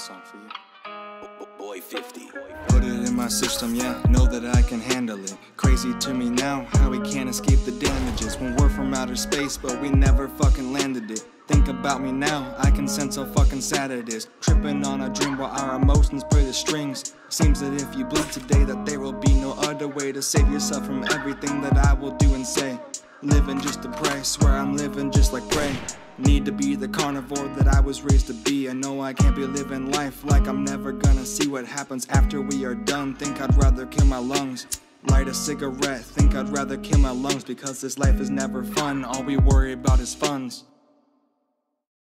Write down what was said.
song for you. Boy 50. Put it in my system, yeah, know that I can handle it. Crazy to me now, how we can't escape the damages. When we're from outer space, but we never fucking landed it. Think about me now, I can sense how fucking sad it is. Tripping on a dream while our emotions play the strings. Seems that if you bleed today, that there will be no other way to save yourself from everything that I will do and say. Living just to pray, swear I'm living just like prey. Need to be the carnivore that I was raised to be. I know I can't be living life like I'm never gonna see what happens after we are done. Think I'd rather kill my lungs. Light a cigarette, think I'd rather kill my lungs. Because this life is never fun, all we worry about is funds.